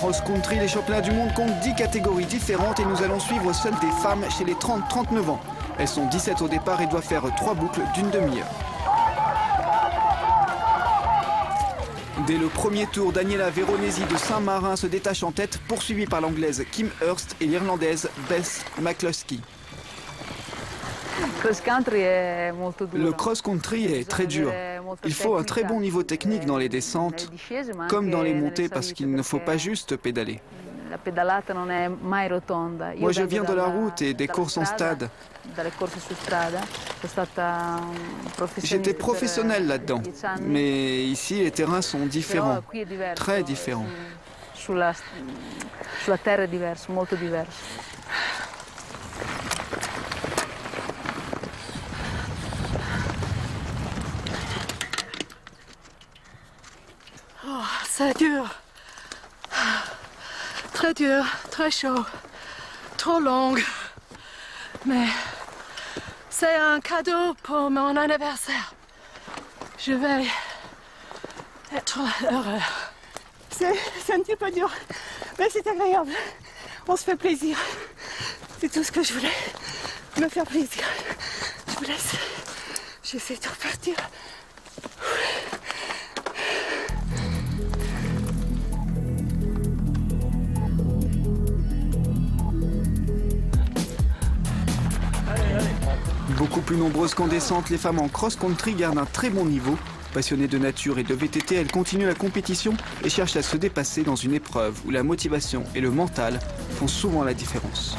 cross-country, les championnats du monde comptent 10 catégories différentes et nous allons suivre seules des femmes chez les 30-39 ans. Elles sont 17 au départ et doivent faire 3 boucles d'une demi-heure. Dès le premier tour, Daniela Veronesi de Saint-Marin se détache en tête, poursuivie par l'anglaise Kim Hurst et l'irlandaise Beth McCluskey. Le cross-country est très dur. Il faut un très bon niveau technique dans les descentes, comme dans les montées, parce qu'il ne faut pas juste pédaler. Moi, je viens de la route et des courses en stade. J'étais professionnel là-dedans, mais ici, les terrains sont différents, très différents. Oh, c'est dur. Très dur, très chaud, trop long. Mais c'est un cadeau pour mon anniversaire. Je vais être heureux. C'est un petit peu dur, mais c'est agréable. On se fait plaisir. C'est tout ce que je voulais, me faire plaisir. Je vous laisse. J'essaie de repartir. Beaucoup plus nombreuses qu'en descente, les femmes en cross-country gardent un très bon niveau. Passionnées de nature et de VTT, elles continuent la compétition et cherchent à se dépasser dans une épreuve où la motivation et le mental font souvent la différence.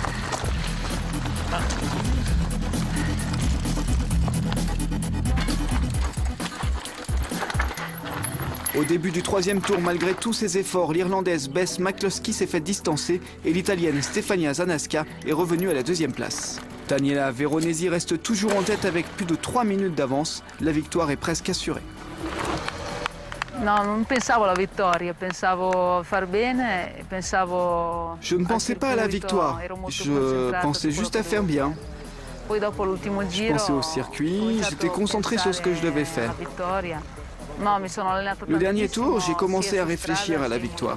Au début du troisième tour, malgré tous ses efforts, l'Irlandaise Beth McCluskey s'est fait distancer et l'Italienne Stefania Zanasca est revenue à la deuxième place. Daniela Veronesi reste toujours en tête avec plus de 3 minutes d'avance. La victoire est presque assurée. Je ne pensais pas à la victoire, je pensais juste à faire bien. Je pensais au circuit, j'étais concentré sur ce que je devais faire. Le dernier tour, j'ai commencé à réfléchir à la victoire.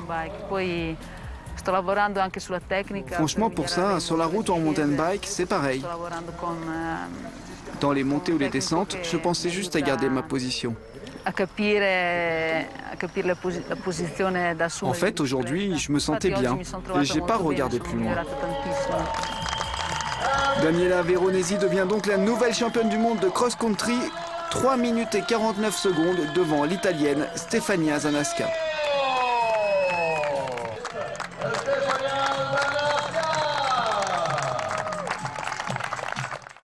Franchement, pour ça, sur la route ou en mountain bike, c'est pareil. Dans les montées ou les descentes, je pensais juste à garder ma position. En fait, aujourd'hui, je me sentais bien et je n'ai pas regardé plus loin. Daniela Veronesi devient donc la nouvelle championne du monde de cross-country. 3 minutes et 49 secondes devant l'Italienne Stefania Zanasca.